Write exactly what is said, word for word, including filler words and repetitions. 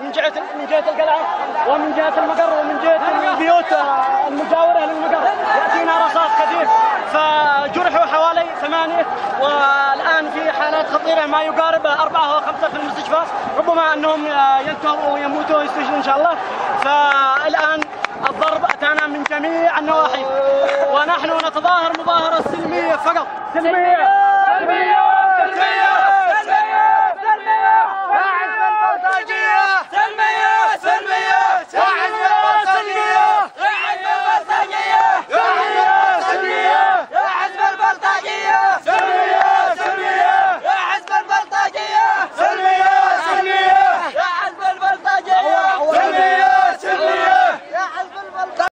من جهه من جهه القلعه ومن جهه المقر ومن جهه البيوت المجاوره للمقر ياتينا رصاص كثير، فجرحوا حوالي ثمانيه والان في حالات خطيره ما يقارب اربعه او خمسه في المستشفى، ربما انهم ينتهوا ويموتوا ويستشهدوا ان شاء الله. فالان الضرب اتانا من جميع النواحي ونحن نتظاهر مظاهره سلميه فقط، سلميه.